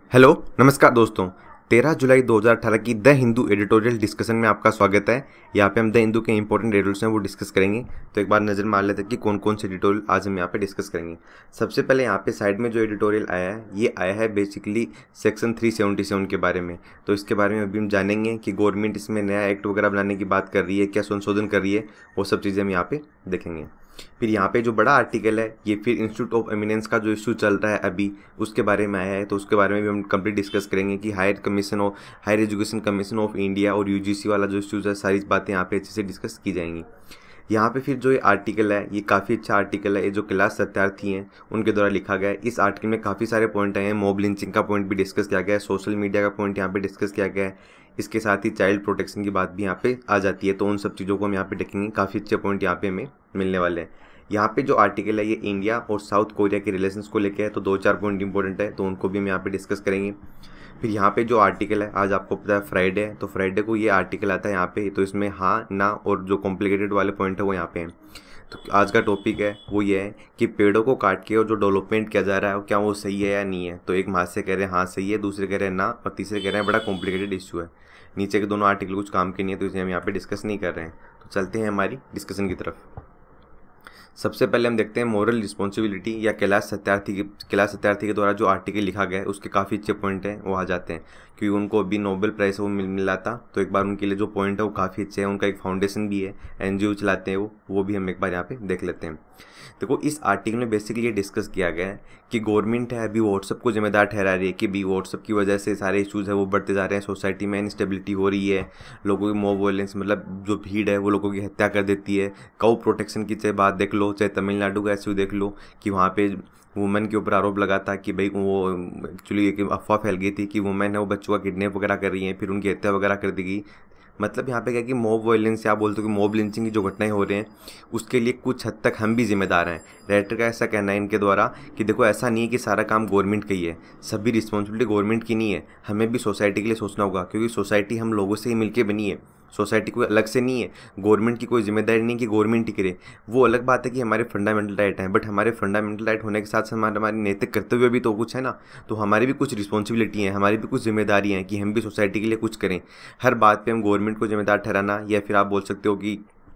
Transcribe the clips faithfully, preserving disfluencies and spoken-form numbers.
Hello नमस्कार दोस्तों। तेरह जुलाई दो हज़ार अठारह की द हिंदू एडिटोरियल डिस्कशन में आपका स्वागत है। यहाँ पे हम द हिंदू के इंपॉर्टेंट एडिटोरियल्स हैं वो डिस्कस करेंगे। तो एक बार नज़र मार लेते हैं कि कौन कौन से एडिटोरियल आज हम यहाँ पे डिस्कस करेंगे। सबसे पहले यहाँ पे साइड में जो एडिटोरियल आया है ये आया है basically section three seventy seven के बारे में। तो इसके बारे में अभी हम जानेंगे कि गवर्नमेंट इसमें नया एक्ट वगैरह बनाने की बात कर रही है, क्या संशोधन कर रही है, वो सब चीज़ें हम यहाँ पे देखेंगे। फिर यहाँ पे जो बड़ा आर्टिकल है ये फिर इंस्टीट्यूट ऑफ एमिनेंस का जो इशू चल रहा है अभी उसके बारे में आया है। तो उसके बारे में भी हम कंप्लीट डिस्कस करेंगे कि higher commission of higher education commission of India और यूजीसी वाला जो इशूज़ है सारी बातें यहाँ पे अच्छे से डिस्कस की जाएंगी। यहाँ पे फिर जो ये आर्टिकल है ये काफ़ी अच्छा आर्टिकल है। ये जो क्लास सत्यार्थी हैं उनके द्वारा लिखा गया है। इस आर्टिकल में काफ़ी सारे पॉइंट आए हैं। मॉब लिंचिंग का पॉइंट भी डिस्कस किया गया है, सोशल मीडिया का पॉइंट यहाँ पे डिस्कस किया गया है। इसके साथ ही चाइल्ड प्रोटेक्शन की बात भी यहाँ पे आ जाती है। तो उन सब चीज़ों को हम यहाँ पे देखेंगे। काफ़ी अच्छे पॉइंट यहाँ पे हमें मिलने वाले हैं। यहाँ पे जो आर्टिकल है ये इंडिया और साउथ कोरिया के रिलेशंस को लेकर है। तो दो चार पॉइंट इंपॉर्टेंट है तो उनको भी हम यहाँ पे डिस्कस करेंगे। फिर यहाँ पे जो आर्टिकल है आज आपको पता है फ्राइडे है, तो फ्राइडे को ये आर्टिकल आता है यहाँ पे। तो इसमें हाँ ना और जो कॉम्प्लिकेटेड वाले पॉइंट है वो यहाँ पे हैं। तो आज का टॉपिक है वो ये है कि पेड़ों को काट के और जो डेवलपमेंट किया जा रहा है क्या वो सही है या नहीं है। तो एक महाज से कह रहे हैं हाँ सही है, दूसरे कह रहे हैं ना, और तीसरे कह रहे हैं बड़ा कॉम्प्लिकेटेड इशू है। नीचे के दोनों आर्टिकल कुछ काम के नहीं है तो इसे हम यहाँ पे डिस्कस नहीं कर रहे हैं। तो चलते हैं हमारी डिस्कशन की तरफ। सबसे पहले हम देखते हैं मॉरल रिस्पॉन्सिबिलिटी या कैलाश सत्यार्थी के कैलाश सत्यार्थी के द्वारा जो आर्टिकल लिखा गया है उसके काफ़ी अच्छे पॉइंट हैं वो आ जाते हैं क्योंकि उनको अभी नोबेल प्राइज़ वो मिल मिला था। तो एक बार उनके लिए जो पॉइंट है वो काफ़ी अच्छे हैं। उनका एक फाउंडेशन भी है, एनजीओ चलाते हैं वो वो भी हम एक बार यहाँ पे देख लेते हैं। देखो इस आर्टिकल में बेसिकली ये डिस्कस किया गया है कि गवर्नमेंट है अभी व्हाट्सअप को जिम्मेदार ठहरा रही है कि भी व्हाट्सअप की वजह से सारे इश्यूज़ है वो बढ़ते जा रहे हैं, सोसाइटी में इनस्टेबिलिटी हो रही है, लोगों की मॉब वायलेंस मतलब जो भीड़ है वो लोगों की हत्या कर देती है। काउ प्रोटेक्शन की चाहे बात देख लो, चाहे तमिलनाडु का इशू देख लो कि वहाँ पे वुमेन के ऊपर आरोप लगा था कि भाई वो एक्चुअली एक अफवाह फैल गई थी कि वुमेन है वो बच्चों का किडनैप वगैरह कर रही हैं, फिर उनकी हत्या वगैरह कर दी गई। मतलब यहाँ पे क्या कि मॉब वायलेंस या बोलते हो कि मॉब लिंचिंग की जो घटनाएं हो रही हैं उसके लिए कुछ हद तक हम भी जिम्मेदार हैं। राइटर का ऐसा कहना है इनके द्वारा कि देखो ऐसा नहीं है कि सारा काम गवर्नमेंट का ही है, सभी रिस्पॉन्सिबिलिटी गवर्नमेंट की नहीं है, हमें भी सोसाइटी के लिए सोचना होगा क्योंकि सोसाइटी हम लोगों से ही मिलकर बनी है। सोसाइटी कोई अलग से नहीं है, गवर्नमेंट की कोई जिम्मेदारी नहीं कि गवर्नमेंट ही करे। वो अलग बात है कि हमारे फंडामेंटल राइट हैं, बट हमारे फंडामेंटल राइट होने के साथ साथ हमारे हमारे नैतिक कर्तव्य भी तो कुछ है ना। तो हमारी भी कुछ रिस्पॉन्सिबिलिटी हैं, हमारी भी कुछ जिम्मेदारी हैं कि हम भी सोसाइटी के लिए कुछ करें। हर बात पे हम गवर्नमेंट को जिम्मेदार ठहराना या फिर आप बोल सकते हो कि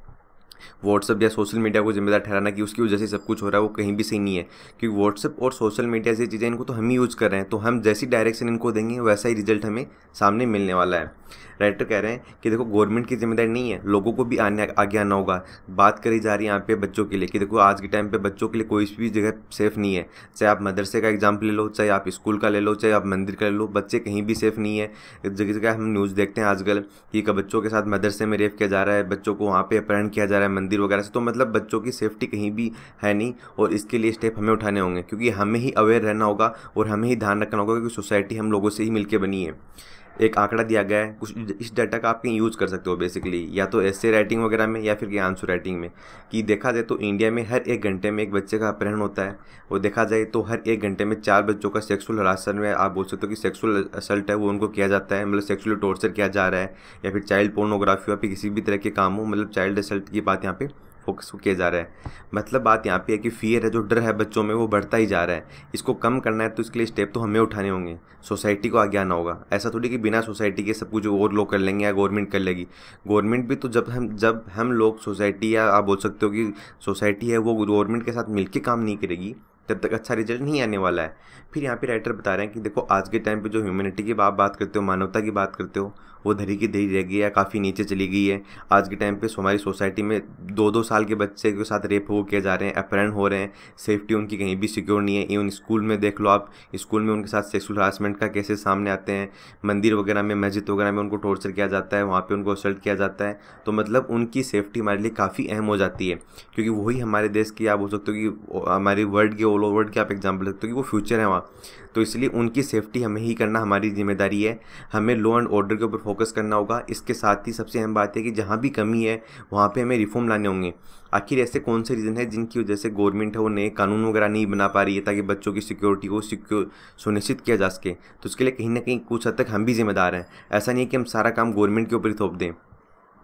व्हाट्सअप या सोशल मीडिया को जिम्मेदार ठहराना कि उसकी वजह से सब कुछ हो रहा है वो कहीं भी सही नहीं है। क्योंकि व्हाट्सअप और सोशल मीडिया से चीज़ें इनको तो हम ही यूज़ कर रहे हैं, तो हम जैसी डायरेक्शन इनको देंगे वैसा ही रिजल्ट हमें सामने मिलने वाला है। राइटर कह रहे हैं कि देखो गवर्नमेंट की जिम्मेदारी नहीं है, लोगों को भी आने आगे आना होगा। बात करी जा रही है यहाँ पे बच्चों के लिए कि देखो आज के टाइम पे बच्चों के लिए कोई भी जगह सेफ़ नहीं है। चाहे आप मदरसे का एग्जाम्पल ले लो, चाहे आप स्कूल का ले लो, चाहे आप मंदिर का ले लो, बच्चे कहीं भी सेफ़ नहीं है। जगह जगह हम न्यूज़ देखते हैं आजकल कि बच्चों के साथ मदरसे में रेप किया जा रहा है, बच्चों को वहाँ पे अपहरण किया जा रहा है मंदिर वगैरह से। तो मतलब बच्चों की सेफ्टी कहीं भी है नहीं और इसके लिए स्टेप हमें उठाने होंगे क्योंकि हमें ही अवेयर रहना होगा और हमें ही ध्यान रखना होगा क्योंकि सोसाइटी हम लोगों से ही मिलकर बनी है। एक आंकड़ा दिया गया है, कुछ इस डाटा का आप कहीं यूज़ कर सकते हो बेसिकली या तो एसे राइटिंग वगैरह में या फिर आंसर राइटिंग में। कि देखा जाए तो इंडिया में हर एक घंटे में एक बच्चे का अपहरण होता है और देखा जाए तो हर एक घंटे में चार बच्चों का सेक्सुअल हरासमेंट में आप बोल सकते हो कि सेक्सुअल असल्ट है वो उनको किया जाता है, मतलब सेक्सुअल टॉर्चर किया जा रहा है या फिर चाइल्ड पोर्नोग्राफी या फिर किसी भी तरह के काम हो, मतलब चाइल्ड असल्ट की बात यहाँ पे फोकस किया जा रहा है। मतलब बात यहाँ पे है कि फियर है, जो डर है बच्चों में वो बढ़ता ही जा रहा है। इसको कम करना है तो इसके लिए स्टेप तो हमें उठाने होंगे, सोसाइटी को आगे आना होगा। ऐसा थोड़ी कि बिना सोसाइटी के सब कुछ और लोग कर लेंगे या गवर्नमेंट कर लेगी। गवर्नमेंट भी तो जब हम जब हम लोग सोसाइटी या आप बोल सकते हो कि सोसाइटी है वो गवर्नमेंट के साथ मिलकर काम नहीं करेगी तब तक अच्छा रिजल्ट नहीं आने वाला है। फिर यहाँ पे राइटर बता रहे हैं कि देखो आज के टाइम पे जो ह्यूमैनिटी की आप बात करते हो, मानवता की बात करते हो, वो धरी की धरी रह गई है, काफ़ी नीचे चली गई है। आज के टाइम पे हमारी सोसाइटी में दो दो साल के बच्चे के साथ रेप हो किए जा रहे हैं, अपहरण हो रहे हैं, सेफ्टी उनकी कहीं भी सिक्योर नहीं है। इवन स्कूल में देख लो आप, स्कूल में उनके साथ सेक्सुअल हरासमेंट का केसेस सामने आते हैं। मंदिर वगैरह में, मस्जिद वगैरह में उनको टॉर्चर किया जाता है, वहाँ पर उनको असल्ट किया जाता है। तो मतलब उनकी सेफ्टी हमारे लिए काफ़ी अहम हो जाती है क्योंकि वही हमारे देश की आप बोल सकते हो कि हमारी वर्ल्ड के ऑल ओवर वर्ल्ड के आप एग्जाम्पल सकते हो कि वो फ्यूचर है वहाँ। तो इसलिए उनकी सेफ्टी हमें ही करना हमारी जिम्मेदारी है। हमें लॉ एंड ऑर्डर के ऊपर फोकस करना होगा। इसके साथ ही सबसे अहम बात है कि जहाँ भी कमी है वहाँ पे हमें रिफॉर्म लाने होंगे। आखिर ऐसे कौन से रीज़न है जिनकी वजह से गवर्नमेंट है वो नए कानून वगैरह नहीं बना पा रही है ताकि बच्चों की सिक्योरिटी को सिक्योर सुनिश्चित किया जा सके। तो उसके लिए कहीं ना कहीं कुछ हद तक हम भी जिम्मेदार हैं। ऐसा नहीं है कि हम सारा काम गवर्नमेंट के ऊपर ही थोप दें।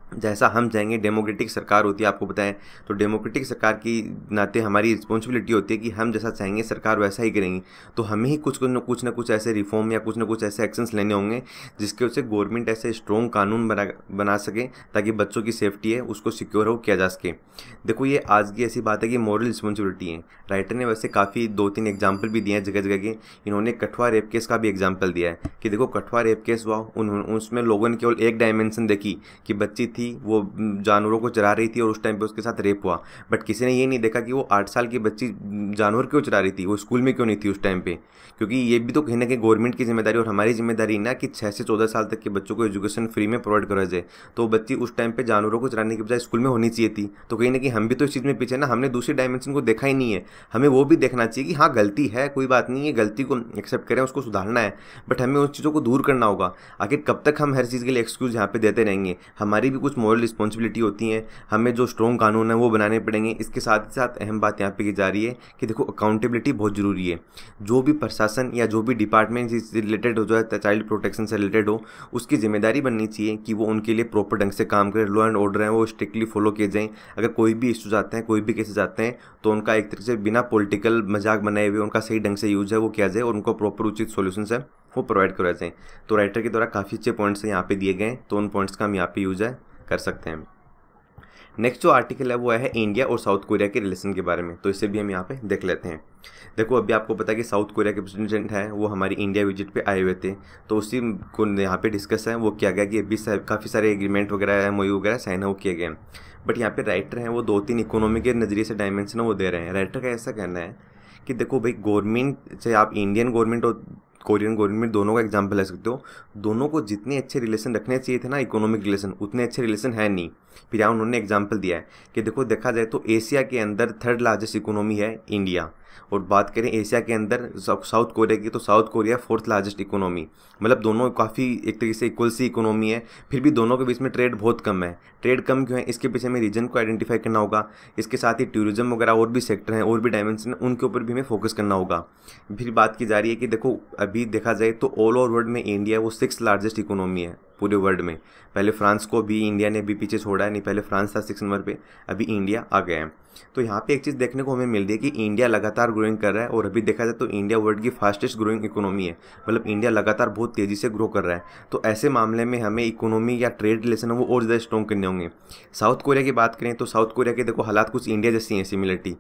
जैसा हम चाहेंगे, डेमोक्रेटिक सरकार होती है आपको बताएं, तो डेमोक्रेटिक सरकार की नाते हमारी रिस्पॉन्सिबिलिटी होती है कि हम जैसा चाहेंगे सरकार वैसा ही करेंगी। तो हमें ही कुछ कुछ न कुछ ना कुछ ऐसे रिफॉर्म या कुछ ना कुछ ऐसे एक्शंस लेने होंगे जिसके वजह से गवर्नमेंट ऐसे स्ट्रॉन्ग कानून बना बना सके ताकि बच्चों की सेफ्टी है उसको सिक्योर हो किया जा सके। देखो ये आज की ऐसी बात है कि मॉरल रिस्पॉन्सिबिलिटी है। राइटर ने वैसे काफ़ी दो तीन एग्जाम्पल भी दिए हैं जगह जगह के। इन्होंने कठुआ रेप केस का भी एग्जाम्पल दिया है कि देखो कठुआ रेप केस हुआ, उन उसमें लोगों ने केवल एक डायमेंशन देखी कि बच्ची थी वो जानवरों को चरा रही थी और उस टाइम पे उसके साथ रेप हुआ, बट किसी ने ये नहीं देखा कि वो आठ साल की बच्ची जानवर क्यों चरा रही थी, वो स्कूल में क्यों नहीं थी उस टाइम पे। क्योंकि ये भी तो कहीं ना कहीं गवर्नमेंट की जिम्मेदारी और हमारी जिम्मेदारी ना कि छः से चौदह साल तक के बच्चों को एजुकेशन फ्री में प्रोवाइड करा जाए। तो बच्ची उस टाइम पे जानवरों को चराने की बजाय स्कूल में होनी चाहिए थी। तो कहीं ना कहीं हम भी तो इस चीज़ में पीछे ना, हमने दूसरी डायमेंशन को देखा ही नहीं है। हमें वो भी देखना चाहिए कि हाँ गलती है, कोई बात नहीं है, गलती को एक्सेप्ट करें, उसको सुधारना है, बट हमें उन चीज़ों को दूर करना होगा। आखिर कब तक हम हर चीज़ के लिए एक्सक्यूज़ यहाँ पे देते रहेंगे। हमारी भी कुछ मॉरल रिस्पॉन्सिबिलिटी होती है, हमें जो स्ट्रॉन्ग कानून है वो बनाने पड़ेंगे। इसके साथ ही साथ अहम बात यहाँ पे की जा रही है कि देखो अकाउंटेबिलिटी बहुत ज़रूरी है। जो भी प्रशासन या जो भी डिपार्टमेंट से रिलेटेड हो, जो है चाइल्ड प्रोटेक्शन से रिलेटेड हो, उसकी जिम्मेदारी बननी चाहिए कि वो उनके लिए प्रॉपर ढंग से काम करे। लॉ एंड ऑर्डर है वो स्ट्रिक्टली फॉलो किए जाएँ। अगर कोई भी इश्यूज आते हैं, कोई भी केसेस आते हैं, तो उनका एक तरीके से बिना पॉलिटिकल मजाक बनाए हुए उनका सही ढंग से यूज है वो किया जाए और उनको प्रॉपर उचित सॉल्यूशन है वो प्रोवाइड करवाए जाएँ। तो राइटर के द्वारा काफ़ी अच्छे पॉइंट्स यहाँ पे दिए गए, तो उन पॉइंट्स का हम यहाँ पे यूज है कर सकते हैं। नेक्स्ट जो आर्टिकल है वो है इंडिया और साउथ कोरिया के रिलेशन के बारे में, तो इसे भी हम यहाँ पे देख लेते हैं। देखो अभी आपको पता है कि साउथ कोरिया के प्रेसिडेंट हैं वो हमारी इंडिया विजिट पे आए हुए थे, तो उसी को यहाँ पे डिस्कस है वो किया गया कि अभी काफ़ी सारे एग्रीमेंट वगैरह एमओयू वगैरह साइन हो किए गए। बट यहाँ पे राइटर हैं वो दो तीन इकोनॉमी के नज़रिए से डायमेंशन वो दे रहे हैं। राइटर का ऐसा कहना है कि देखो भाई गवर्नमेंट, चाहे आप इंडियन गवर्नमेंट और कोरियन गवर्नमेंट दोनों का एग्जांपल ले सकते हो, दोनों को जितने अच्छे रिलेशन रखने चाहिए थे ना इकोनॉमिक रिलेशन, उतने अच्छे रिलेशन है नहीं। फिर यहाँ उन्होंने एग्जांपल दिया है कि देखो देखा जाए तो एशिया के अंदर थर्ड लार्जेस्ट इकोनॉमी है इंडिया, और बात करें एशिया के अंदर साउथ कोरिया की तो South Korea fourth largest economy. मतलब दोनों काफ़ी एक तरीके से इक्वल सी इकोनॉमी है, फिर भी दोनों के बीच में ट्रेड बहुत कम है। ट्रेड कम क्यों है, इसके पीछे में रीजन को आइडेंटिफाई करना होगा। इसके साथ ही टूरिज्म वगैरह और भी सेक्टर हैं, और भी डायमेंशन हैं, उनके ऊपर भी हमें फोकस करना होगा। फिर बात की जा रही है कि देखो अभी देखा जाए तो ऑल ओवर वर्ल्ड में इंडिया वो सिक्स लार्जेस्ट इकोनॉमी है पूरे वर्ल्ड में। पहले फ्रांस को भी इंडिया ने भी पीछे छोड़ा है, नहीं पहले फ्रांस था सिक्स नंबर पे, अभी इंडिया आ गया है। तो यहाँ पे एक चीज़ देखने को हमें मिल रही है कि इंडिया लगातार ग्रोइंग कर रहा है, और अभी देखा जाए तो इंडिया वर्ल्ड की फास्टेस्ट ग्रोइंग इकोनॉमी है। मतलब इंडिया लगातार बहुत तेज़ी से ग्रो कर रहा है। तो ऐसे मामले में हमें इकोनॉमी या ट्रेड रिलेशन है वो और ज़्यादा स्ट्रॉन्ग करने होंगे। साउथ कोरिया की बात करें तो साउथ कोरिया के देखो हालात कुछ इंडिया जैसी हैं, सिमिलरिटी,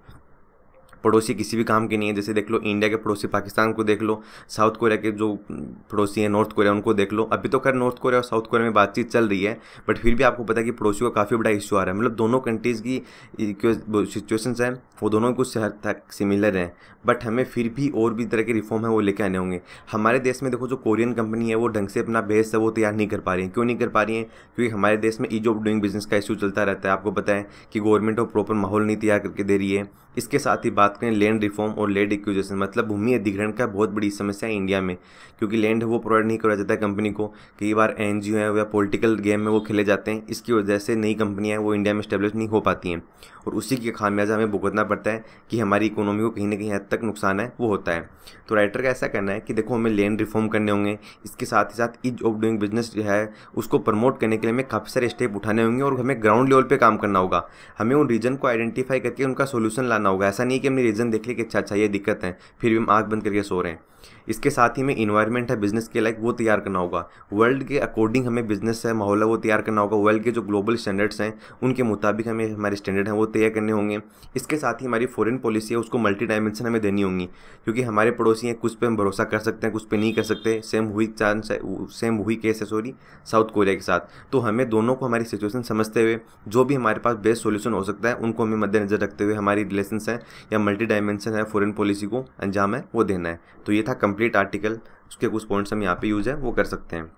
पड़ोसी किसी भी काम के नहीं है। जैसे देख लो इंडिया के पड़ोसी पाकिस्तान को देख लो, साउथ कोरिया के जो पड़ोसी हैं नॉर्थ कोरिया उनको देख लो। अभी तो खैर नॉर्थ कोरिया और साउथ कोरिया में बातचीत चल रही है, बट फिर भी आपको पता है कि पड़ोसियों का काफ़ी बड़ा इशू आ रहा है। मतलब दोनों कंट्रीज़ की सिचुएशंस हैं वो दोनों कुछ हद तक सिमिलर हैं, बट हमें फिर भी और भी तरह के रिफॉर्म है वो लेके आने होंगे। हमारे देश में देखो जो कोरियन कंपनी है वो ढंग से अपना बेस है वो तैयार नहीं कर पा रही है। क्यों नहीं कर पा रही है? क्योंकि हमारे देश में ईज ऑफ डूइंग बिजनेस का इशू चलता रहता है। आपको पता है कि गवर्नमेंट और प्रॉपर माहौल नहीं तैयार करके दे रही है। इसके साथ ही बात करें लैंड रिफॉर्म और लैंड एक्विजिशन, मतलब भूमि अधिग्रहण का बहुत बड़ी समस्या है इंडिया में, क्योंकि लैंड वो प्रोवाइड नहीं कराया जाता है कंपनी को। कई बार एनजीओ है या पॉलिटिकल गेम में वो खेले जाते हैं, इसकी वजह से नई कंपनियां वो इंडिया में स्टेब्लिश नहीं हो पाती हैं, और उसी के खामियाजा हमें भुगतना पड़ता है कि हमारी इकोनॉमी को कहीं ना कहीं हद तक नुकसान है वो होता है। तो राइटर का ऐसा कहना है कि देखो हमें लैंड रिफॉर्म करने होंगे, इसके साथ ही साथ ईज ऑफ डूइंग बिजनेस जो है उसको प्रमोट करने के लिए हमें काफ़ी सारे स्टेप उठाने होंगे, और हमें ग्राउंड लेवल पे काम करना होगा। हमें उन रीजन को आइडेंटिफाई करके उनका सोल्यूशन लाना होगा। ऐसा नहीं कि हमने रीजन देख लिया कि अच्छा अच्छा ये दिक्कत है फिर भी हम आँख बंद करके सो रहे हैं। इसके साथ ही हमें इन्वायरमेंट है बिजनेस के लाइक वो तैयार करना होगा। वर्ल्ड के अकॉर्डिंग हमें बिजनेस है माहौल है वो तैयार करना होगा। वर्ल्ड के जो ग्लोबल स्टैंडर्ड्स हैं उनके मुताबिक हमें हमारे स्टैंडर्ड हैं वो तैयार करने होंगे। इसके साथ ही हमारी फॉरेन पॉलिसी है उसको मल्टी डायमेंशन हमें देनी होंगी, क्योंकि हमारे पड़ोसी हैं, कुछ पे हम भरोसा कर सकते हैं कुछ पे नहीं कर सकते। सेम हुई चांस सेम हुई केस है सॉरी साउथ कोरिया के साथ। तो हमें दोनों को हमारी सिचुएशन समझते हुए जो भी हमारे पास बेस्ट सोल्यूशन हो सकता है उनको हमें मद्देनजर रखते हुए हमारी रिलेशंस हैं या मल्टी डायमेंशन है फॉरेन पॉलिसी को अंजाम है वो देना है। तो ये था कंप्लीट आर्टिकल, उसके कुछ पॉइंट्स हम यहाँ पे यूज है वो कर सकते हैं।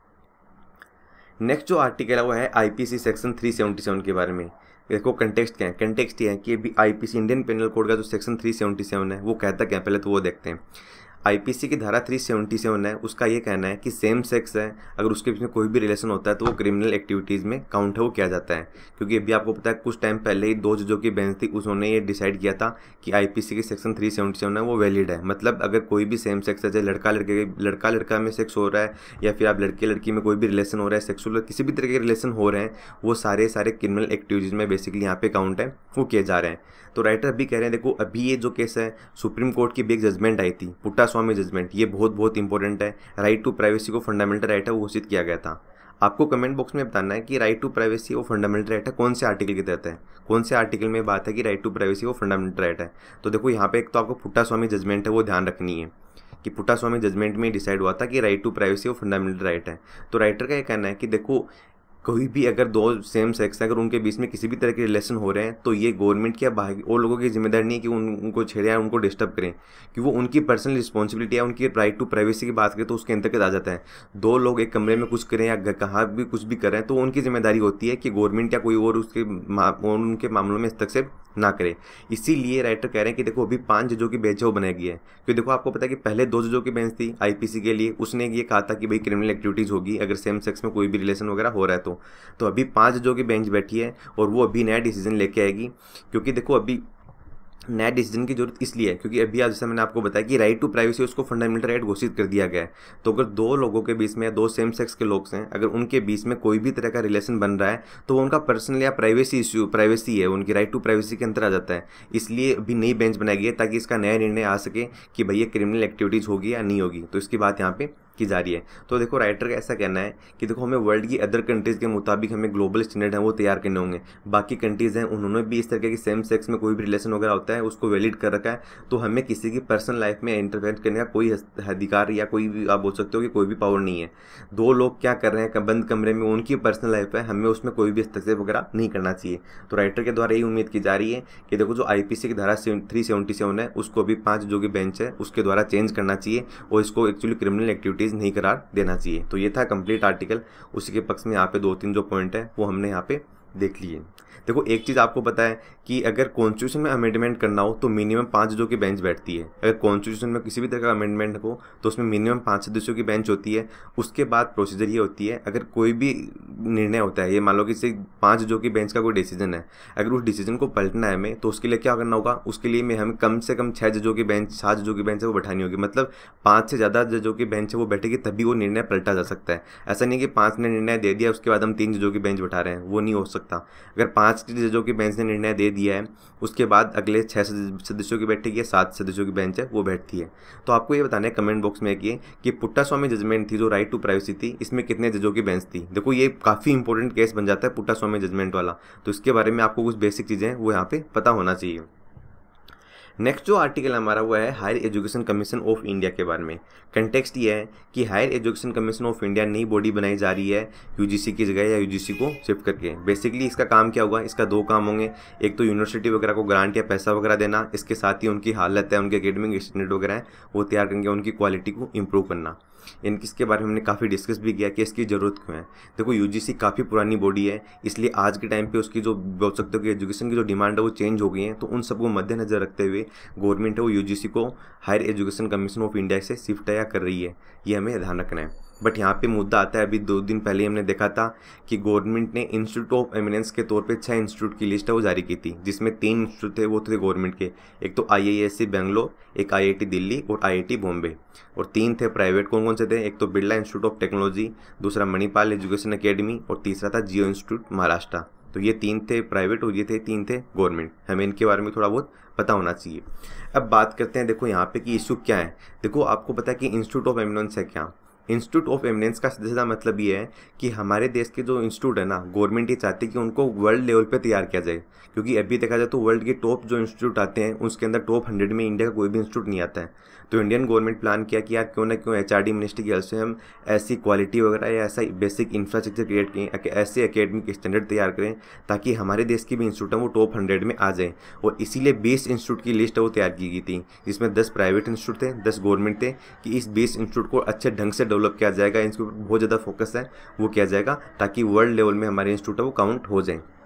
नेक्स्ट जो आर्टिकल है वो है आईपीसी सेक्शन तीन सौ सतहत्तर के बारे में। देखो कंटेक्स्ट क्या है, कंटेक्स्ट ये है कि अभी आईपीसी इंडियन पेनल कोड का जो सेक्शन तीन सौ सतहत्तर है वो कहता क्या है, पहले तो वो देखते हैं। आईपीसी की धारा तीन सौ सतहत्तर है, उसका ये कहना है कि सेम सेक्स है अगर उसके बीच में कोई भी रिलेशन होता है तो वो क्रिमिनल एक्टिविटीज़ में काउंट है, वो किया जाता है। क्योंकि अभी आपको पता है कुछ टाइम पहले ही दो जजों की बेंच थी, उन्होंने ये डिसाइड किया था कि आईपीसी की सेक्शन तीन सौ सतहत्तर है वो वैलिड है। मतलब अगर कोई भी सेम सेक्स है, चाहे लड़का लड़के लड़का लड़का में सेक्स हो रहा है या फिर आप लड़के लड़की में कोई भी रिलेशन हो रहा है, सेक्सुअल किसी भी तरह के रिलेशन हो रहे हैं, वो सारे सारे क्रिमिनल एक्टिविटीज़ में बेसिकली यहाँ पे काउंट है, वो किए जा रहे हैं। तो राइटर अभी कह रहे हैं देखो अभी ये जो केस है सुप्रीम कोर्ट की भी एक जजमेंट आई थी, पुट्टास्वामी जजमेंट, ये बहुत बहुत इंपॉर्टेंट है। राइट टू प्राइवेसी को फंडामेंटल राइट है वो घोषित किया गया था। आपको कमेंट बॉक्स में बताना है कि राइट टू प्राइवेसी वो फंडामेंटल राइट है कौन से आर्टिकल के तहत है, कौन से आर्टिकल में बात है कि राइट टू प्राइवेसी वो फंडामेंटल राइट है। तो देखो यहाँ पे एक तो आपको पुट्टास्वामी जजमेंट है वो ध्यान रखनी है कि पुट्टास्वामी जजमेंट में डिसाइड हुआ था कि राइट टू प्राइवेसी वो फंडामेंटल राइट है। तो राइटर का ये कहना है कि देखो कोई भी अगर दो सेम सेक्स है अगर उनके बीच में किसी भी तरह के रिलेशन हो रहे हैं तो ये गवर्नमेंट की या बाहर और लोगों की जिम्मेदारी नहीं है कि उन, उनको छेड़े या उनको डिस्टर्ब करें, कि वो उनकी पर्सनल रिस्पॉन्सिबिलिटी है। उनकी राइट टू प्राइवेसी की बात करें तो उसके अंतर्गत आ जाता है। दो लोग एक कमरे में कुछ करें या कहाँ भी कुछ भी करें तो उनकी जिम्मेदारी होती है कि गवर्नमेंट या कोई और उसके उनके मामलों में हस्तक्षेप ना करे। इसीलिए राइटर कह रहे हैं कि देखो अभी पांच जजों की बेंच है वो बनाई गई है। क्योंकि देखो आपको पता है कि पहले दो जजों की बेंच थी आईपीसी के लिए, उसने ये कहा था कि भाई क्रिमिनल एक्टिविटीज़ होगी अगर सेम सेक्स में कोई भी रिलेशन वगैरह हो रहा है तो तो अभी पांच जजों की बेंच बैठी है और वो अभी नया डिसीजन लेके आएगी। क्योंकि देखो अभी नया डिसीजन की जरूरत इसलिए है क्योंकि अभी आज जैसे मैंने आपको बताया कि राइट टू प्राइवेसी उसको फंडामेंटल राइट घोषित कर दिया गया है। तो अगर दो लोगों के बीच में दो सेम सेक्स के लोग हैं अगर उनके बीच में कोई भी तरह का रिलेशन बन रहा है तो वो उनका पर्सनल या प्राइवेसी इश्यू प्राइवेसी है, उनकी राइट टू प्राइवेसी के अंदर आ जाता है। इसलिए अभी नई बेंच बनाई गई है ताकि इसका नया निर्णय आ सके कि भैया क्रिमिनल एक्टिविटीज़ होगी या नहीं होगी। तो इसकी बात यहाँ पे की जा रही है। तो देखो राइटर का ऐसा कहना है कि देखो हमें वर्ल्ड की अदर कंट्रीज़ के मुताबिक हमें ग्लोबल स्टैंडर्ड है वो तैयार करने होंगे। बाकी कंट्रीज़ हैं उन्होंने भी इस तरह की सेम सेक्स में कोई भी रिलेशन वगैरह होता है उसको वैलिड कर रखा है। तो हमें किसी की पर्सनल लाइफ में इंटरफेयर करने का कोई अधिकार या कोई भी आप बोल सकते हो कि कोई भी पावर नहीं है। दो लोग क्या कर रहे हैं बंद कमरे में, उनकी पर्सनल लाइफ है, हमें उसमें कोई भी हस्तक्षेप वगैरह नहीं करना चाहिए। तो राइटर के द्वारा यही उम्मीद की जा रही है कि देखो जो आईपीसी की धारा थ्री सेवेंटी सेवन है उसको अभी पाँच जो की बेंच है उसके द्वारा चेंज करना चाहिए और इसको एक्चुअली क्रिमिनल एक्टिविटीज़ नहीं करार देना चाहिए। तो ये था कंप्लीट आर्टिकल, उसी के पक्ष में यहाँ पे दो तीन जो पॉइंट है वो हमने यहाँ पे देख लिए। देखो एक चीज़ आपको पता है कि अगर कॉन्स्टिट्यूशन में अमेंडमेंट करना हो तो मिनिमम पाँच जो की बेंच बैठती है। अगर कॉन्स्टिट्यूशन में किसी भी तरह का अमेंडमेंट हो तो उसमें मिनिमम पाँच सदस्यों की बेंच होती है। उसके बाद प्रोसीजर ये होती है अगर कोई भी निर्णय होता है, ये मान लो कि सिर्फ पाँच जो की बेंच का कोई डिसीजन है, अगर उस डिसीजन को पलटना है हमें तो उसके लिए क्या करना होगा, उसके लिए में हमें कम से कम छः जजों की बेंच सात जजों की बेंच है वो बैठानी होगी। मतलब पाँच से ज़्यादा जजों की बेंच है वो बैठेगी तभी वो निर्णय पलटा जा सकता है। ऐसा नहीं कि पाँच ने निर्णय दे दिया उसके बाद हम तीन जजों की बेंच बैठा रहे हैं, वो नहीं हो सकता। अगर पाँच जजों की बेंच ने निर्णय दे दिया है उसके बाद अगले छः सदस्यों की बैठेगी या सात सदस्यों की बेंच है वो बैठती है। तो आपको ये बताना है कमेंट बॉक्स में कि कि पुट्टास्वामी जजमेंट थी जो राइट टू प्राइवेसी थी इसमें कितने जजों की बेंच थी। देखो ये काफ़ी इंपॉर्टेंट केस बन जाता है पुट्टास्वामी जजमेंट वाला, तो इसके बारे में आपको कुछ बेसिक चीज़ें वो यहाँ पे पता होना चाहिए। नेक्स्ट जो आर्टिकल हमारा वो है higher education commission of India के बारे में। कंटेक्स्ट ये है कि higher education commission of India नई बॉडी बनाई जा रही है यूजीसी की जगह या यूजीसी को शिफ्ट करके। बेसिकली इसका काम क्या होगा, इसका दो काम होंगे। एक तो यूनिवर्सिटी वगैरह को ग्रांट या पैसा वगैरह देना, इसके साथ ही उनकी हालत है उनके एकेडमिक स्टैंडर्ड वगैरह है वो तैयार करके उनकी क्वालिटी को इम्प्रूव करना। इनकी इसके बारे में हमने काफ़ी डिस्कस भी किया कि इसकी ज़रूरत क्यों है। देखो यूजीसी काफ़ी पुरानी बॉडी है इसलिए आज के टाइम पे उसकी जो बोल सकते हो कि एजुकेशन की जो डिमांड है वो चेंज हो गई है। तो उन सबको मद्देनजर रखते हुए गवर्नमेंट है वो यूजीसी को higher education commission of India से शिफ्ट या कर रही है, ये हमें ध्यान रखना है। बट यहाँ पे मुद्दा आता है, अभी दो दिन पहले हमने देखा था कि गवर्नमेंट ने इंस्टीट्यूट ऑफ एमिनेंस के तौर पे छह इंस्टीट्यूट की लिस्ट है वो जारी की थी, जिसमें तीन इंस्टीट्यूट थे वो थे गवर्नमेंट के। एक तो आई आई एस सी बेंगलोर, एक आई आई टी दिल्ली और आई आई टी बॉम्बे, और तीन थे प्राइवेट। कौन कौन से थे, एक तो बिरला इंस्टीट्यूट ऑफ टेक्नोलॉजी, दूसरा मणिपाल एजुकेशन अकेडमी और तीसरा था जियो इंस्टीट्यूट महाराष्ट्र। तो ये तीन थे प्राइवेट और ये थे तीन थे गवर्नमेंट। हमें इनके बारे में थोड़ा बहुत पता होना चाहिए। अब बात करते हैं देखो यहाँ पे कि इशू क्या है। देखो आपको पता है कि इंस्टीट्यूट ऑफ एमिनेंस है क्या। इंस्टीट्यूट ऑफ एमिनेंस का सीधा मतलब ये है कि हमारे देश के जो इंस्टीट्यूट है ना, गवर्नमेंट ये चाहती है कि उनको वर्ल्ड लेवल पे तैयार किया जाए। क्योंकि अभी देखा जाए तो वर्ल्ड के टॉप जो इंस्टीट्यूट आते हैं उसके अंदर टॉप हंड्रेड में इंडिया का कोई भी इंस्टीट्यूट नहीं आता है। तो इंडियन गवर्नमेंट प्लान किया कि यार क्यों ना क्यों एच आर डी मिनिस्ट्री की हेल्प से हम ऐसी क्वालिटी वगैरह या ऐसा बेसिक इंफ्रास्ट्रक्चर क्रिएट करें, ऐसे एकेडमिक स्टैंडर्ड तैयार करें ताकि हमारे देश की भी इंस्टीट्यूट है वो टॉप हंड्रेड में आ जाए। और इसीलिए बीस इंस्टीट्यूट की लिस्ट है वो तैयार की गई थी, जिसमें दस प्राइवेट इंस्टीट्यूट थे, दस गवर्नमेंट थे, कि इस बीस इंस्टीट्यूट को अच्छे ढंग से डेवलप किया जाएगा। इनके ऊपर बहुत ज़्यादा फोकस है वो किया जाएगा ताकि वर्ल्ड लेवल में हमारे इंस्टीट्यूट है वो काउंट हो जाए।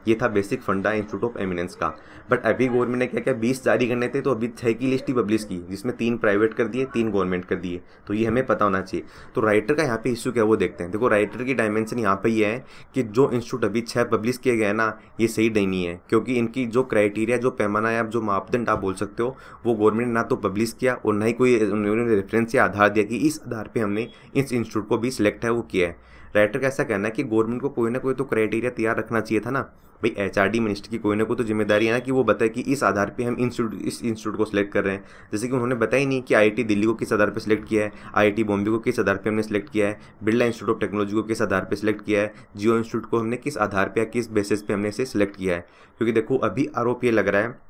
ये था बेसिक फंडा इंस्टीट्यूट ऑफ एमिनेंस का। बट अभी गवर्नमेंट ने क्या क्या बीस जारी करने थे, तो अभी छः की लिस्ट ही पब्लिश की, जिसमें तीन प्राइवेट कर दिए, तीन गवर्नमेंट कर दिए। तो ये हमें पता होना चाहिए। तो राइटर का यहाँ पे इश्यू क्या है वो देखते हैं। देखो राइटर की डायमेंशन यहाँ पे ये है कि जो इंस्टीट्यूट अभी छः पब्लिश किए गए ना, ये सही नहीं है, क्योंकि इनकी जो क्राइटेरिया, जो पैमाना या जो मापदंड आप बोल सकते हो, वो गवर्नमेंट ने ना तो पब्लिश किया और ना ही कोई उन्होंने रेफरेंस या आधार दिया कि इस आधार पर हमने इस इंस्टीट्यूट को भी सिलेक्ट है वो किया है। राइटर का ऐसा कहना है कि गवर्नमेंट को कोई ना कोई तो क्राइटेरिया तैयार रखना चाहिए था ना भाई। एचआरडी मिनिस्टर की कोई ना कोई तो जिम्मेदारी है ना कि वो बताए कि इस आधार पे हम इंस्टीट्यूट इस इंस्टीट्यूट को सिलेक्ट कर रहे हैं। जैसे कि उन्होंने बताया ही नहीं कि आईआईटी दिल्ली को किस आधार पे सिलेक्ट किया है, आईआईटी बॉम्बे को किस आधार पे हमने सिलेक्ट किया है, बिरला इंस्टीट्यूट ऑफ टेक्नोलॉजी को किस आधार पे सिलेक्ट किया है, जियो इंस्टीट्यूट को हमने किस आधार पे या किस बेसिस पे हमने इसे सिलेक्ट किया है। क्योंकि देखो अभी आरोप ये लग रहा है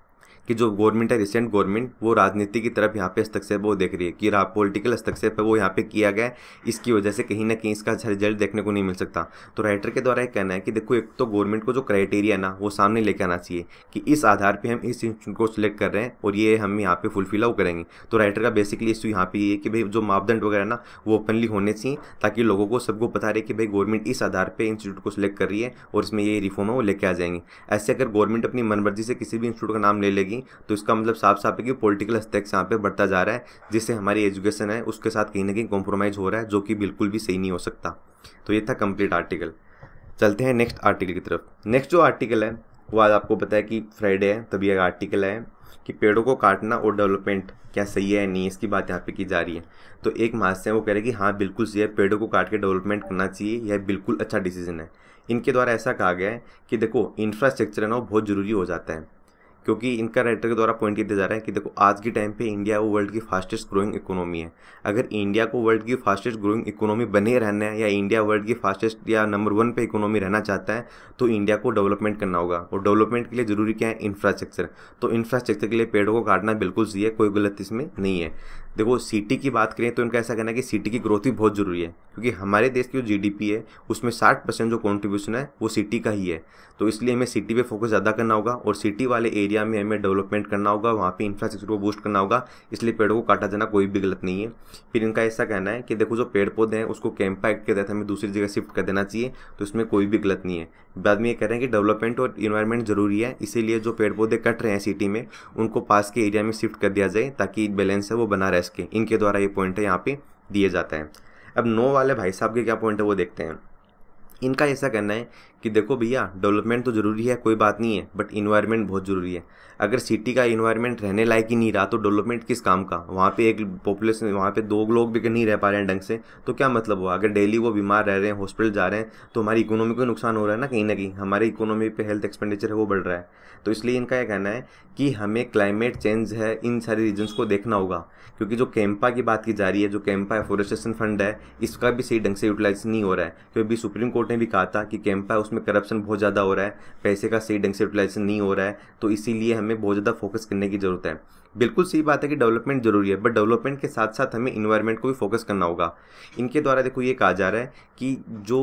कि जो गवर्नमेंट है, रिसेंट गवर्नमेंट, वो राजनीति की तरफ यहाँ पे हस्तक्षेप वो देख रही है कि पॉलिटिकल हस्तक्षेप है वो यहाँ पे किया गया है। इसकी वजह से कहीं ना कहीं इसका रिजल्ट देखने को नहीं मिल सकता। तो राइटर के द्वारा एक कहना है कि देखो एक तो गवर्नमेंट को जो क्राइटेरिया ना वो सामने लेके आना चाहिए कि इस आधार पर हम इस इंस्टीट्यूट को सिलेक्ट कर रहे हैं और ये हम यहाँ पे फुलफिल आउट करेंगे। तो राइटर का बेसिकली इश्यू यहाँ पे ये है कि भाई जो मापदंड वगैरह ना वो ओपनली होने चाहिए, ताकि लोगों को सबको पता रहे कि भाई गवर्नमेंट इस आधार पर इंस्टीट्यूट को सिलेक्ट कर रही है और इसमें ये रिफॉर्म है वो लेके आ जाएंगे। ऐसे अगर गवर्नमेंट अपनी मनमर्जी से किसी भी इंस्टीट्यूट का नाम ले लेगी तो इसका मतलब साफ साफ है कि पॉलिटिकल हस्तक्षेप यहाँ पे बढ़ता जा रहा है, जिससे हमारी एजुकेशन है उसके साथ कहीं ना कहीं कॉम्प्रोमाइज़ हो रहा है, जो कि बिल्कुल भी सही नहीं हो सकता। तो ये था कंप्लीट आर्टिकल। चलते हैं नेक्स्ट आर्टिकल की तरफ। नेक्स्ट जो आर्टिकल है वो आज आपको पता है कि फ्राइडे है, तभी एक आर्टिकल है कि पेड़ों को काटना और डेवलपमेंट क्या सही है नहीं, इसकी बात यहाँ पे की जा रही है। तो एक महाशय है वो कह रहे हैं कि हाँ बिल्कुल सही है, पेड़ों को काट के डेवलपमेंट करना चाहिए, यह बिल्कुल अच्छा डिसीजन है। इनके द्वारा ऐसा कहा गया है कि देखो इंफ्रास्ट्रक्चर है ना वो बहुत ज़रूरी हो जाता है, क्योंकि इनका राइटर के द्वारा पॉइंट ये दिया जा रहा है कि देखो आज के टाइम पे इंडिया वो वर्ल्ड की फास्टेस्ट ग्रोइंग इकोनॉमी है। अगर इंडिया को वर्ल्ड की फास्टेस्ट ग्रोइंग इकोनॉमी बने रहना है, या इंडिया वर्ल्ड की फास्टेस्ट या नंबर वन पे इकोनॉमी रहना चाहता है, तो इंडिया को डेवलपमेंट करना होगा। और डेवलपमेंट के लिए ज़रूरी क्या है? इंफ्रास्ट्रक्चर। तो इंफ्रास्ट्रक्चर के लिए पेड़ों को काटना बिल्कुल सही है, कोई गलत इसमें नहीं है। देखो सिटी की बात करें तो इनका ऐसा कहना है कि सिटी की ग्रोथ भी बहुत ज़रूरी है, क्योंकि हमारे देश की जो जीडीपी है उसमें साठ परसेंट जो कॉन्ट्रीब्यूशन है वो सिटी का ही है। तो इसलिए हमें सिटी पे फोकस ज़्यादा करना होगा और सिटी वाले एरिया में हमें डेवलपमेंट करना होगा, वहाँ पे इंफ्रास्ट्रक्चर को बूस्ट करना होगा। इसलिए पेड़ों को काटा जाना कोई भी गलत नहीं है। फिर इनका ऐसा कहना है कि देखो जो पेड़ पौधे हैं उसको कैंपा एक्ट के तहत हमें दूसरी जगह शिफ्ट कर देना चाहिए, तो इसमें कोई भी गलत नहीं है। बाद में ये कह रहे हैं कि डेवलपमेंट और इन्वायरमेंट ज़रूरी है, इसीलिए जो पेड़ पौधे कट रहे हैं सिटी में उनको पास के एरिया में शिफ्ट कर दिया जाए, ताकि बैलेंस है वो बना रह सके। इनके द्वारा ये पॉइंट है यहाँ पे दिए जाता है। अब नो वाले भाई साहब के क्या पॉइंट है वो देखते हैं। इनका ऐसा कहना है कि देखो भैया डेवलपमेंट तो ज़रूरी है, कोई बात नहीं है, बट इन्वायरमेंट बहुत ज़रूरी है। अगर सिटी का इन्वायरमेंट रहने लायक ही नहीं रहा तो डेवलपमेंट किस काम का? वहाँ पे एक पॉपुलेशन, वहाँ पे दो लोग भी नहीं रह पा रहे हैं ढंग से, तो क्या मतलब हुआ? अगर डेली वो बीमार रह रहे हैं, हॉस्पिटल जा रहे हैं, तो हमारी इकोनॉमी को नुकसान हो रहा है ना, कहीं ना कहीं हमारी इकोनॉमी पे हेल्थ एक्सपेंडिचर है वो बढ़ रहा है। तो इसलिए इनका यह कहना है कि हमें क्लाइमेट चेंज है, इन सारे रीजन्स को देखना होगा, क्योंकि जो कैंपा की बात की जा रही है, जो कैंपा एफोरेस्टेशन फंड है, इसका भी सही ढंग से यूटिलाइज नहीं हो रहा है। क्योंकि अभी सुप्रीम कोर्ट ने भी कहा था कि कैंपा उसमें करप्शन बहुत ज़्यादा हो रहा है, पैसे का सही ढंग से यूटिलाइजेशन नहीं हो रहा है, तो इसीलिए हमें बहुत ज़्यादा फोकस करने की ज़रूरत है। बिल्कुल सही बात है कि डेवलपमेंट जरूरी है, बट डेवलपमेंट के साथ साथ हमें इन्वायरमेंट को भी फोकस करना होगा। इनके द्वारा देखो ये कहा जा रहा है कि जो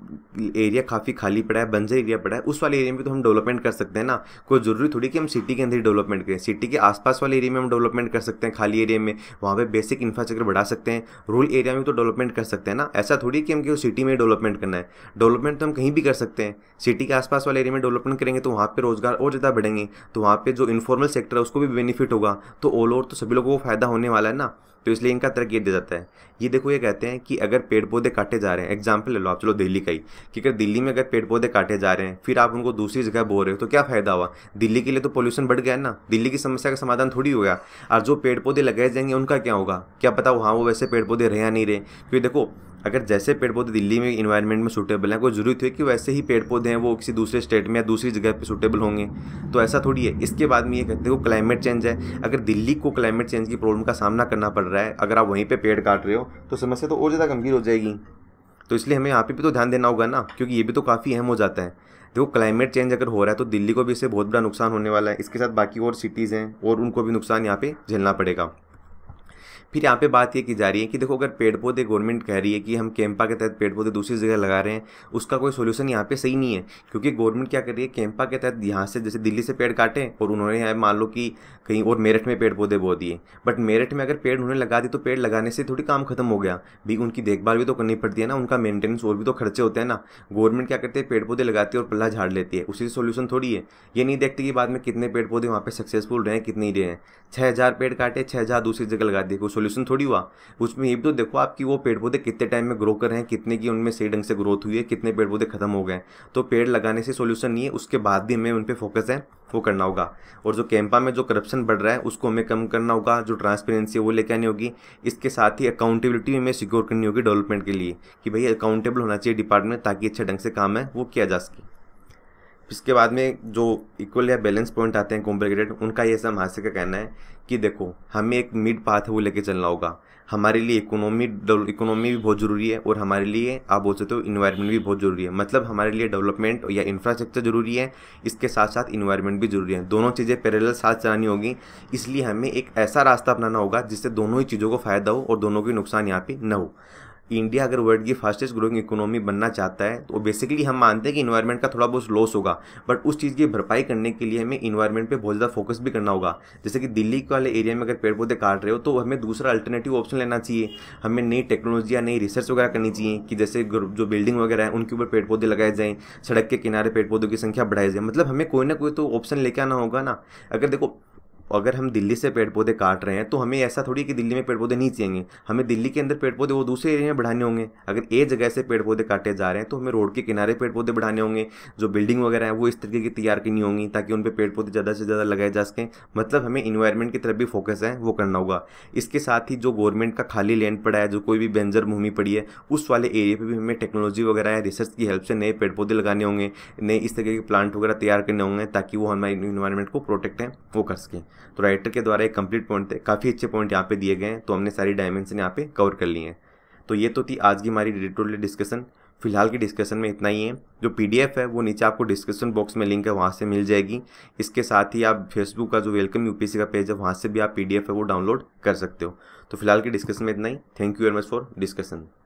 एरिया काफ़ी खाली पड़ा है, बंजर एरिया पड़ा है, उस वाले एरिया में तो हम डेवलपमेंट कर सकते हैं ना। कोई ज़रूरी थोड़ी कि हम सिटी के अंदर ही डेवलपमेंट करें, सिटी के आसपास वाले एरिया में हम डेवलपमेंट कर सकते हैं, खाली एरिया में वहाँ पे बेसिक इंफ्रास्ट्रक्चर बढ़ा सकते हैं, रूरल एरिया में तो डेवलपमेंट कर सकते हैं ना। ऐसा थोड़ी कि हम सिटी में डेवलपमेंट करना है, डेवलपमेंट तो हम कहीं भी कर सकते हैं। सिटी के आसपास वाले एरिया में डेवलपमेंट करेंगे तो वहाँ पे रोजगार और ज़्यादा बढ़ेंगे, तो वहाँ पे जो इनफॉर्मल सेक्टर है उसको भी बेनिफिट होगा, तो ऑल ओवर तो सभी लोगों को फायदा होने वाला है ना। तो इसलिए इनका तर्क ये दिया जाता है। ये देखो ये कहते हैं कि अगर पेड़ पौधे काटे जा रहे हैं, एग्जाम्पल ले लो आप, चलो दिल्ली का ही, कि अगर दिल्ली में अगर पेड़ पौधे काटे जा रहे हैं फिर आप उनको दूसरी जगह बोल रहे हो तो क्या फायदा हुआ? दिल्ली के लिए तो पोल्यूशन बढ़ गया ना, दिल्ली की समस्या का समाधान थोड़ी हो गया। और जो पेड़ पौधे लगाए जाएंगे उनका क्या होगा? क्या पता वहाँ वो वैसे पेड़ पौधे रहे या नहीं रहे। क्योंकि देखो अगर जैसे पेड़ पौधे दिल्ली में इन्वायरमेंट में सूटेबल हैं, कोई जरूरत है कि वैसे ही पेड़ पौधे हैं वो किसी दूसरे स्टेट में या दूसरी जगह पे सूटेबल होंगे, तो ऐसा थोड़ी है। इसके बाद में ये कहते हैं क्लाइमेट चेंज है, अगर दिल्ली को क्लाइमेट चेंज की प्रॉब्लम का सामना करना पड़ रहा है, अगर आप वहीं पे पेड़ काट रहे हो तो समस्या तो और ज़्यादा गंभीर हो जाएगी। तो इसलिए हमें यहाँ पे भी तो ध्यान देना होगा ना, क्योंकि ये भी तो काफ़ी अहम हो जाता है। देखो क्लाइमेट चेंज अगर हो रहा है तो दिल्ली को भी इससे बहुत बड़ा नुकसान होने वाला है, इसके साथ बाकी और सिटीज़ हैं और उनको भी नुकसान यहाँ पे झेलना पड़ेगा। फिर यहाँ पे बात ये की जा रही है कि देखो अगर पेड़ पौधे गवर्नमेंट कह रही है कि हम कैंपा के तहत पेड़ पौधे दूसरी जगह लगा रहे हैं, उसका कोई सोल्यूशन यहाँ पे सही नहीं है, क्योंकि गवर्नमेंट क्या कर रही है, कैंपा के तहत यहाँ से जैसे दिल्ली से पेड़ काटे और उन्होंने यहाँ मान लो कि कहीं और मेरठ में पेड़ पौधे बो दिए, बट मेरठ में अगर पेड़ उन्होंने लगा दी तो पेड़ लगाने से थोड़ी काम खत्म हो गया, भी उनकी देखभाल भी तो करनी पड़ती है ना, उनका मेंटेनेंस और भी तो खर्चे होते हैं ना। गवर्नमेंट क्या करती है, पेड़ पौधे लगाती है और पल्ला झाड़ लेती है, उसी से सोल्यूशन थोड़ी है। ये नहीं देखती कि बाद में कितने पेड़ पौधे वहाँ पे सक्सेसफुल रहे हैं कितने ही रहे हैं। छः हज़ार पेड़ काटे, छः हज़ार दूसरी जगह लगा दिए, कोई सोल्यूशन थोड़ी हुआ। उसमें ये भी तो देखो आपकी वो पेड़ पौधे कितने टाइम में ग्रो कर रहे हैं, कितने की उनमें सही ढंग से ग्रोथ हुई है, कितने पेड़ पौधे खत्म हो गए। तो पेड़ लगाने से सोल्यूशन नहीं है, उसके बाद भी हमें उन पर फोकस है वो करना होगा। और जो कैंपा में जो करप्शन बढ़ रहा है उसको हमें कम करना होगा, जो ट्रांसपेरेंसी है वो लेके आनी होगी। इसके साथ ही अकाउंटेबिलिटी हमें सिक्योर करनी होगी डेवलपमेंट के लिए, कि भाई अकाउंटेबल होना चाहिए डिपार्टमेंट, ताकि अच्छे ढंग से काम है वो किया जा सके। इसके बाद में जो इक्वल या बैलेंस पॉइंट आते हैं कॉम्प्लिकेटेड, उनका ये सब हास्य का कहना है कि देखो हमें एक मिड पाथ है वो लेके चलना होगा। हमारे लिए इकोनॉमी इकोनॉमी भी बहुत ज़रूरी है और हमारे लिए आप बोल सकते हो इन्वायरमेंट भी बहुत ज़रूरी है। मतलब हमारे लिए डेवलपमेंट या इंफ्रास्ट्रक्चर ज़रूरी है, इसके साथ साथ इन्वायरमेंट भी ज़रूरी है। दोनों चीज़ें पैरेलल साथ चलानी होगी, इसलिए हमें एक ऐसा रास्ता अपनाना होगा जिससे दोनों ही चीज़ों को फ़ायदा हो और दोनों के नुकसान यहाँ पे न हो। इंडिया अगर वर्ल्ड की फास्टेस्ट ग्रोइंग इकोनॉमी बनना चाहता है तो बेसिकली हम मानते हैं कि इन्वायरमेंट का थोड़ा बहुत लॉस होगा, बट उस चीज़ की भरपाई करने के लिए हमें इन्वायरमेंट पे बहुत ज़्यादा फोकस भी करना होगा। जैसे कि दिल्ली वाले एरिया में अगर पेड़ पौधे काट रहे हो तो हमें दूसरा अल्टरनेटिव ऑप्शन लेना चाहिए। हमें नई टेक्नोलॉजी या नई रिसर्च वगैरह करनी चाहिए कि जैसे जो बिल्डिंग वगैरह है उनके ऊपर पेड़ पौधे लगाए जाएँ, सड़क के किनारे पेड़ पौधों की संख्या बढ़ाई जाए। मतलब हमें कोई ना कोई तो ऑप्शन लेके आना होगा ना। अगर देखो अगर हम दिल्ली से पेड़ पौधे काट रहे हैं तो हमें ऐसा थोड़ी कि दिल्ली में पेड़ पौधे नहीं चाहिए, हमें दिल्ली के अंदर पेड़ पौधे वो दूसरे एरिया में बढ़ाने होंगे। अगर एक जगह से पेड़ पौधे काटे जा रहे हैं तो हमें रोड के किनारे पेड़ पौधे बढ़ाने होंगे, जो बिल्डिंग वगैरह है वो इस तरीके की तैयार करनी होंगी ताकि उन पर पेड़ पौधे ज़्यादा से ज़्यादा लगाए जा सकें। मतलब हमें इन्वायरमेंट की तरफ भी फोकस है वो करना होगा। इसके साथ ही जो गवर्नमेंट का खाली लैंड पड़ा है, जो कोई भी बंजर भूमि पड़ी है, उस वाले एरिया पर भी हमें टेक्नोलॉजी वगैरह या रिसर्च की हेल्प से नए पेड़ पौधे लगाने होंगे, नए इस तरीके के प्लांट वगैरह तैयार करने होंगे ताकि वो हमारे इन्वायरमेंट को प्रोटेक्ट है वो कर सकें। तो राइटर के द्वारा एक कंप्लीट पॉइंट थे, काफ़ी अच्छे पॉइंट यहाँ पे दिए गए हैं, तो हमने सारी डायमेंशन यहाँ पे कवर कर ली हैं। तो ये तो थी आज की हमारी एडिटोरियल डिस्कशन। फिलहाल की डिस्कशन में इतना ही है। जो पीडीएफ है वो नीचे आपको डिस्क्रिप्शन बॉक्स में लिंक है, वहाँ से मिल जाएगी। इसके साथ ही आप फेसबुक का जो वेलकम यूपीएससी का पेज है वहाँ से भी आप पीडीएफ है वो डाउनलोड कर सकते हो। तो फिलहाल की डिस्कशन में इतना ही। Thank you very much for discussion.